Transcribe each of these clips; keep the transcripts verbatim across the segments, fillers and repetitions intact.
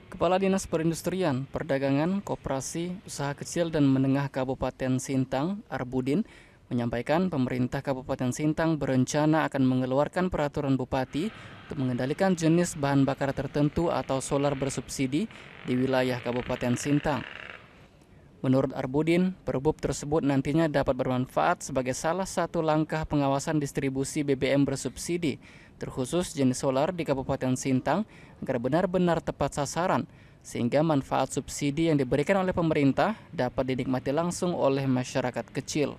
Kepala Dinas Perindustrian, Perdagangan, Koperasi, Usaha Kecil dan Menengah Kabupaten Sintang, Arbudin, menyampaikan pemerintah Kabupaten Sintang berencana akan mengeluarkan peraturan bupati untuk mengendalikan jenis bahan bakar tertentu atau solar bersubsidi di wilayah Kabupaten Sintang. Menurut Arbudin, Perbub tersebut nantinya dapat bermanfaat sebagai salah satu langkah pengawasan distribusi B B M bersubsidi, terkhusus jenis solar di Kabupaten Sintang, agar benar-benar tepat sasaran, sehingga manfaat subsidi yang diberikan oleh pemerintah dapat dinikmati langsung oleh masyarakat kecil.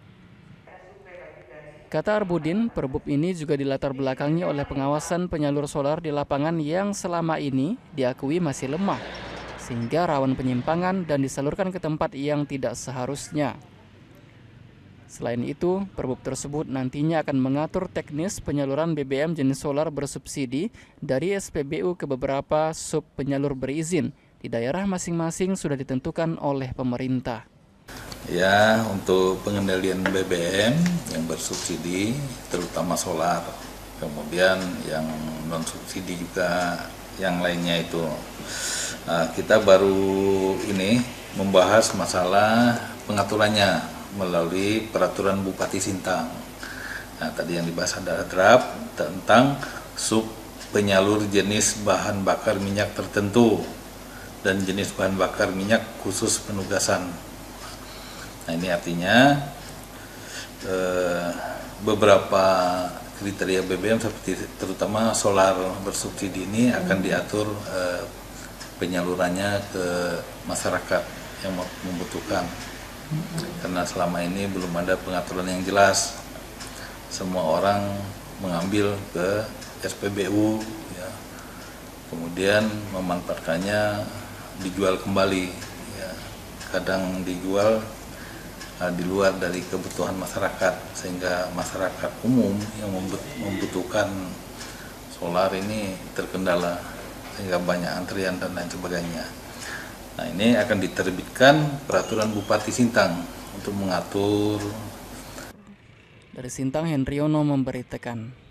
Kata Arbudin, Perbub ini juga dilatar belakangi oleh pengawasan penyalur solar di lapangan yang selama ini diakui masih lemah, sehingga rawan penyimpangan dan disalurkan ke tempat yang tidak seharusnya. Selain itu, Perbub tersebut nantinya akan mengatur teknis penyaluran B B M jenis solar bersubsidi dari S P B U ke beberapa sub penyalur berizin di daerah masing-masing sudah ditentukan oleh pemerintah. Ya, untuk pengendalian B B M yang bersubsidi, terutama solar, kemudian yang non subsidi juga yang lainnya itu. Nah, kita baru ini membahas masalah pengaturannya melalui peraturan Bupati Sintang. Nah, tadi yang dibahas adalah draft tentang sub penyalur jenis bahan bakar minyak tertentu dan jenis bahan bakar minyak khusus penugasan. Nah, ini artinya eh, beberapa kriteria B B M seperti terutama solar bersubsidi ini akan diatur eh, penyalurannya ke masyarakat yang membutuhkan, karena selama ini belum ada pengaturan yang jelas. Semua orang mengambil ke S P B U, ya, kemudian memanfaatkannya dijual kembali, ya, kadang dijual uh, di luar dari kebutuhan masyarakat, sehingga masyarakat umum yang membutuhkan solar ini terkendala, sehingga banyak antrian dan lain sebagainya. Nah, ini akan diterbitkan peraturan Bupati Sintang untuk mengatur. Dari Sintang, Hendriono memberitakan.